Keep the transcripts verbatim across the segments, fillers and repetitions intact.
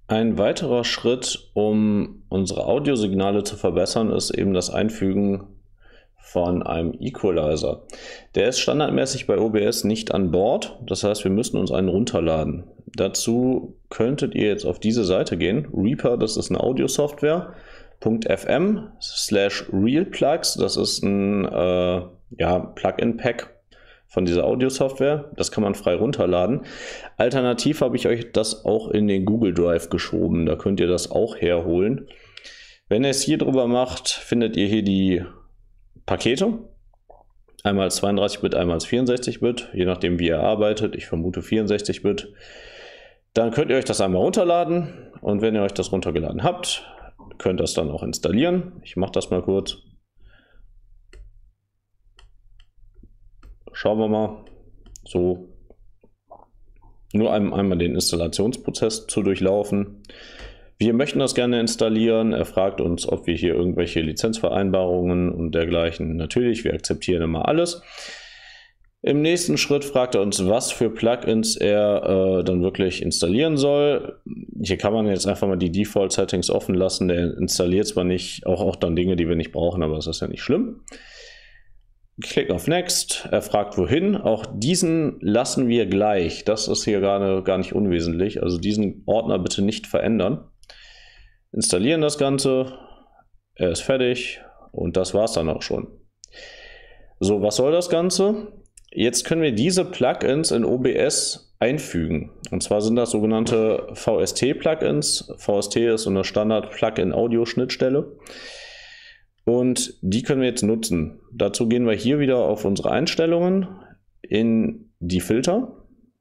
Ein weiterer Schritt, um unsere Audiosignale zu verbessern, ist eben das Einfügen von einem Equalizer. Der ist standardmäßig bei O B S nicht an Bord, das heißt, wir müssen uns einen runterladen. Dazu könntet ihr jetzt auf diese Seite gehen, Reaper, das ist eine Audiosoftware, .fm slash realplugs, das ist ein äh, ja, Plugin-Pack von dieser Audiosoftware, das kann man frei runterladen. Alternativ habe ich euch das auch in den Google Drive geschoben, da könnt ihr das auch herholen. Wenn ihr es hier drüber macht, findet ihr hier die Pakete, einmal als zweiunddreißig Bit, einmal als vierundsechzig Bit, je nachdem wie ihr arbeitet, ich vermute vierundsechzig Bit. Dann könnt ihr euch das einmal runterladen und wenn ihr euch das runtergeladen habt, könnt ihr das dann auch installieren. Ich mache das mal kurz. Schauen wir mal. So, nur einmal den Installationsprozess zu durchlaufen. Wir möchten das gerne installieren. Er fragt uns, ob wir hier irgendwelche Lizenzvereinbarungen und dergleichen. Natürlich, wir akzeptieren immer alles. Im nächsten Schritt fragt er uns, was für Plugins er äh, dann wirklich installieren soll. Hier kann man jetzt einfach mal die Default-Settings offen lassen. Der installiert zwar nicht, auch, auch dann Dinge, die wir nicht brauchen, aber das ist ja nicht schlimm. Klick auf Next, er fragt wohin, auch diesen lassen wir gleich, das ist hier gerade gar nicht unwesentlich, also diesen Ordner bitte nicht verändern. Installieren das Ganze, er ist fertig und das war es dann auch schon. So, was soll das Ganze? Jetzt können wir diese Plugins in O B S einfügen und zwar sind das sogenannte V S T-Plugins. V S T ist so eine Standard-Plugin-Audio-Schnittstelle. Und die können wir jetzt nutzen. Dazu gehen wir hier wieder auf unsere Einstellungen in die Filter.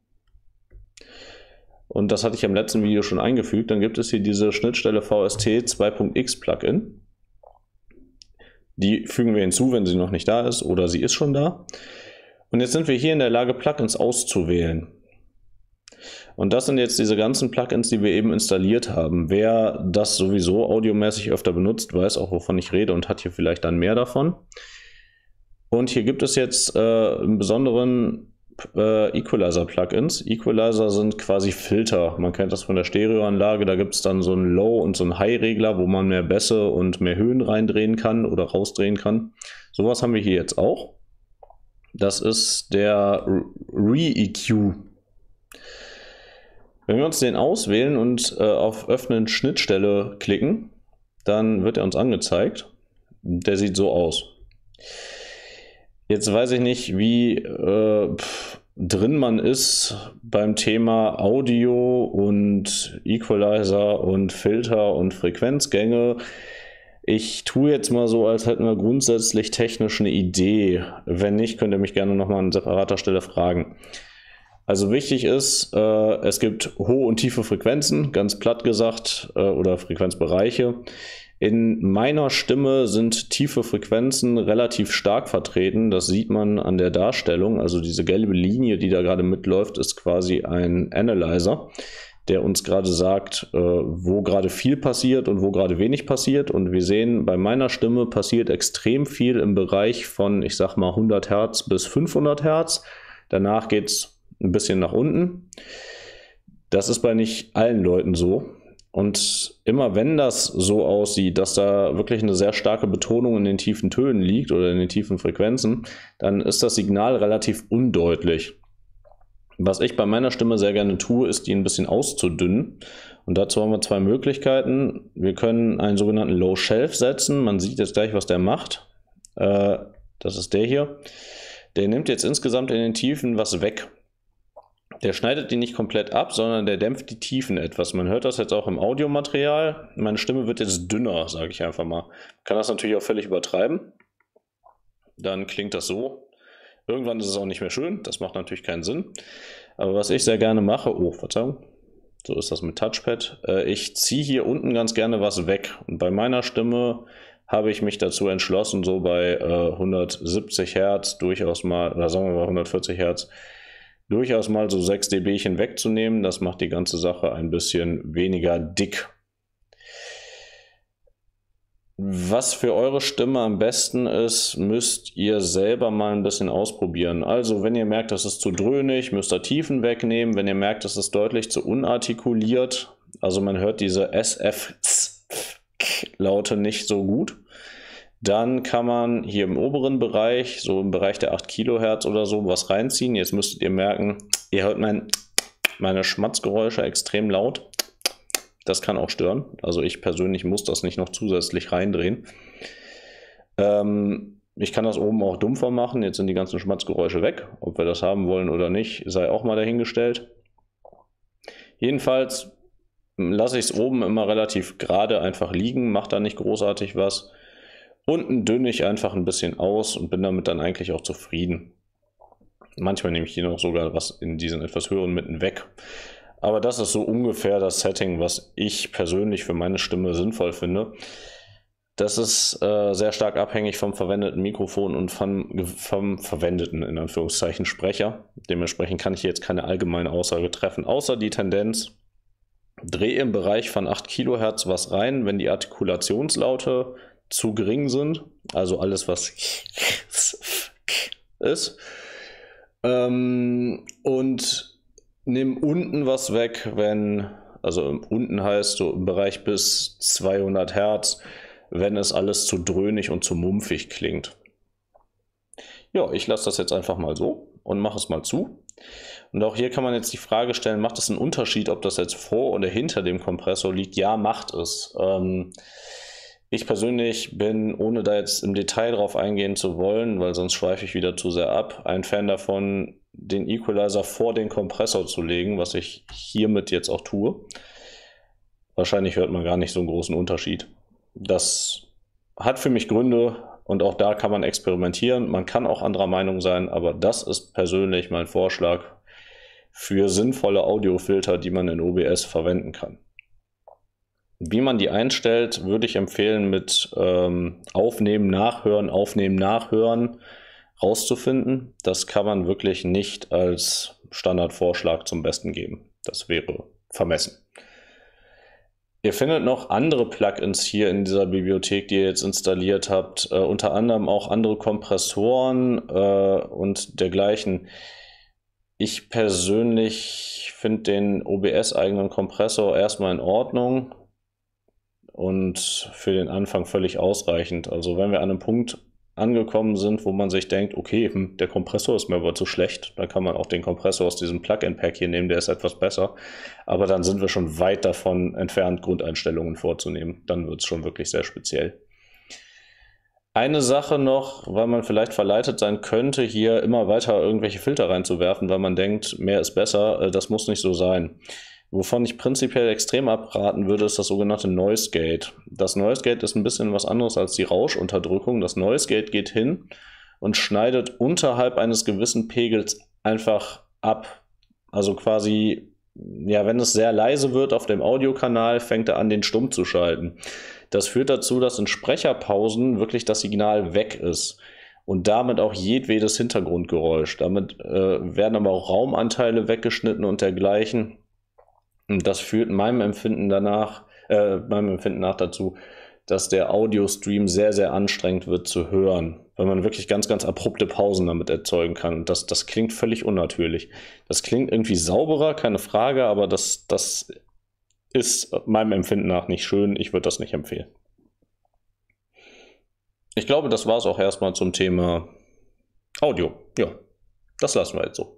Und das hatte ich im letzten Video schon eingefügt. Dann gibt es hier diese Schnittstelle V S T zwei Punkt x Plugin. Die fügen wir hinzu, wenn sie noch nicht da ist oder sie ist schon da. Und jetzt sind wir hier in der Lage, Plugins auszuwählen. Und das sind jetzt diese ganzen Plugins, die wir eben installiert haben. Wer das sowieso audiomäßig öfter benutzt, weiß auch, wovon ich rede und hat hier vielleicht dann mehr davon. Und hier gibt es jetzt äh, im Besonderen äh, Equalizer-Plugins. Equalizer sind quasi Filter. Man kennt das von der Stereoanlage. Da gibt es dann so einen Low- und so einen High-Regler, wo man mehr Bässe und mehr Höhen reindrehen kann oder rausdrehen kann. Sowas haben wir hier jetzt auch. Das ist der Re-E Q. Wenn wir uns den auswählen und äh, auf Öffnen Schnittstelle klicken, dann wird er uns angezeigt. Der sieht so aus. Jetzt weiß ich nicht, wie äh, pff, drin man ist beim Thema Audio und Equalizer und Filter und Frequenzgänge. Ich tue jetzt mal so, als hätten wir grundsätzlich technisch eine Idee. Wenn nicht, könnt ihr mich gerne nochmal an separater Stelle fragen. Also wichtig ist, äh, es gibt hohe und tiefe Frequenzen, ganz platt gesagt, äh, oder Frequenzbereiche. In meiner Stimme sind tiefe Frequenzen relativ stark vertreten. Das sieht man an der Darstellung. Also diese gelbe Linie, die da gerade mitläuft, ist quasi ein Analyzer, der uns gerade sagt, äh, wo gerade viel passiert und wo gerade wenig passiert. Und wir sehen, bei meiner Stimme passiert extrem viel im Bereich von, ich sag mal, hundert Hertz bis fünfhundert Hertz. Danach geht es ein bisschen nach unten. Das ist bei nicht allen Leuten so. Und immer wenn das so aussieht, dass da wirklich eine sehr starke Betonung in den tiefen Tönen liegt oder in den tiefen Frequenzen, dann ist das Signal relativ undeutlich. Was ich bei meiner Stimme sehr gerne tue, ist, die ein bisschen auszudünnen. Und dazu haben wir zwei Möglichkeiten. Wir können einen sogenannten Low Shelf setzen. Man sieht jetzt gleich, was der macht. Äh, das ist der hier. Der nimmt jetzt insgesamt in den Tiefen was weg. Der schneidet die nicht komplett ab, sondern der dämpft die Tiefen etwas. Man hört das jetzt auch im Audiomaterial. Meine Stimme wird jetzt dünner, sage ich einfach mal. Man kann das natürlich auch völlig übertreiben. Dann klingt das so. Irgendwann ist es auch nicht mehr schön. Das macht natürlich keinen Sinn. Aber was ich sehr gerne mache, oh, Verzeihung, so ist das mit Touchpad. Ich ziehe hier unten ganz gerne was weg. Und bei meiner Stimme habe ich mich dazu entschlossen, so bei hundertsiebzig Hertz durchaus mal, oder sagen wir mal hundertvierzig Hertz, durchaus mal so sechs dBchen wegzunehmen. Das macht die ganze Sache ein bisschen weniger dick. Was für eure Stimme am besten ist, müsst ihr selber mal ein bisschen ausprobieren. Also wenn ihr merkt, das ist zu dröhnig, müsst ihr Tiefen wegnehmen. Wenn ihr merkt, das ist deutlich zu unartikuliert, Also man hört diese S F Laute nicht so gut. Dann kann man hier im oberen Bereich, so im Bereich der acht Kilohertz oder so, was reinziehen. Jetzt müsstet ihr merken, ihr hört mein, meine Schmatzgeräusche extrem laut. Das kann auch stören. Also ich persönlich muss das nicht noch zusätzlich reindrehen. Ähm, ich kann das oben auch dumpfer machen. Jetzt sind die ganzen Schmatzgeräusche weg. Ob wir das haben wollen oder nicht, sei auch mal dahingestellt. Jedenfalls lasse ich es oben immer relativ gerade einfach liegen, mache da nicht großartig was. Unten dünne ich einfach ein bisschen aus und bin damit dann eigentlich auch zufrieden. Manchmal nehme ich hier noch sogar was in diesen etwas höheren Mitten weg. Aber das ist so ungefähr das Setting, was ich persönlich für meine Stimme sinnvoll finde. Das ist äh, sehr stark abhängig vom verwendeten Mikrofon und vom, vom verwendeten, in Anführungszeichen, Sprecher. Dementsprechend kann ich jetzt keine allgemeine Aussage treffen, außer die Tendenz, drehe im Bereich von acht Kilohertz was rein, wenn die Artikulationslaute zu gering sind, also alles, was ist. Ähm, und nimm unten was weg, wenn, also unten heißt so im Bereich bis zweihundert Hertz, wenn es alles zu dröhnig und zu mumpfig klingt. Ja, ich lasse das jetzt einfach mal so und mache es mal zu. Und auch hier kann man jetzt die Frage stellen, macht es einen Unterschied, ob das jetzt vor oder hinter dem Kompressor liegt? Ja, macht es. Ähm, ich persönlich bin, ohne da jetzt im Detail drauf eingehen zu wollen, weil sonst schweife ich wieder zu sehr ab, ein Fan davon, den Equalizer vor den Kompressor zu legen, was ich hiermit jetzt auch tue. Wahrscheinlich hört man gar nicht so einen großen Unterschied. Das hat für mich Gründe und auch da kann man experimentieren. Man kann auch anderer Meinung sein, aber das ist persönlich mein Vorschlag für sinnvolle Audiofilter, die man in O B S verwenden kann. Wie man die einstellt, würde ich empfehlen, mit ähm, Aufnehmen, Nachhören, Aufnehmen, Nachhören rauszufinden. Das kann man wirklich nicht als Standardvorschlag zum Besten geben. Das wäre vermessen. Ihr findet noch andere Plugins hier in dieser Bibliothek, die ihr jetzt installiert habt, äh, unter anderem auch andere Kompressoren äh, und dergleichen. Ich persönlich finde den O B S-eigenen Kompressor erstmal in Ordnung und für den Anfang völlig ausreichend. Also wenn wir an einem Punkt angekommen sind, wo man sich denkt, okay, hm, der Kompressor ist mir aber zu schlecht, dann kann man auch den Kompressor aus diesem Plug-in-Pack hier nehmen, der ist etwas besser. Aber dann sind wir schon weit davon entfernt, Grundeinstellungen vorzunehmen. Dann wird es schon wirklich sehr speziell. Eine Sache noch, weil man vielleicht verleitet sein könnte, hier immer weiter irgendwelche Filter reinzuwerfen, weil man denkt, mehr ist besser, das muss nicht so sein. Wovon ich prinzipiell extrem abraten würde, ist das sogenannte Noise Gate. Das Noise Gate ist ein bisschen was anderes als die Rauschunterdrückung. Das Noise Gate geht hin und schneidet unterhalb eines gewissen Pegels einfach ab. Also quasi, ja, wenn es sehr leise wird auf dem Audiokanal, fängt er an, den stumm zu schalten. Das führt dazu, dass in Sprecherpausen wirklich das Signal weg ist. Und damit auch jedwedes Hintergrundgeräusch. Damit äh, werden aber auch Raumanteile weggeschnitten und dergleichen. Und das führt meinem Empfinden danach, äh, meinem Empfinden nach dazu, dass der Audio-Stream sehr, sehr anstrengend wird zu hören, weil man wirklich ganz, ganz abrupte Pausen damit erzeugen kann. Und das, das klingt völlig unnatürlich. Das klingt irgendwie sauberer, keine Frage, aber das, das ist meinem Empfinden nach nicht schön. Ich würde das nicht empfehlen. Ich glaube, das war es auch erstmal zum Thema Audio. Ja, das lassen wir jetzt so.